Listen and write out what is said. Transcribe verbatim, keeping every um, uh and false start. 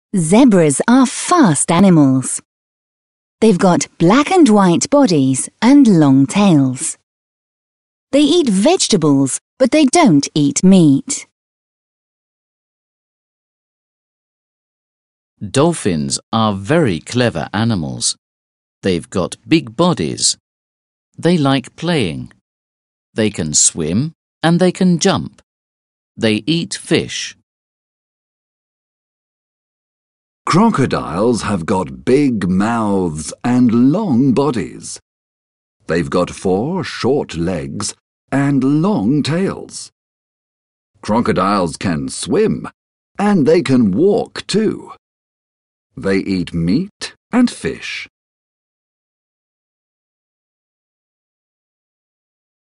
Zebras are fast animals. They've got black and white bodies and long tails. They eat vegetables, but they don't eat meat. Dolphins are very clever animals. They've got big bodies. They like playing. They can swim and they can jump. They eat fish. Crocodiles have got big mouths and long bodies. They've got four short legs and long tails. Crocodiles can swim and they can walk too. They eat meat and fish.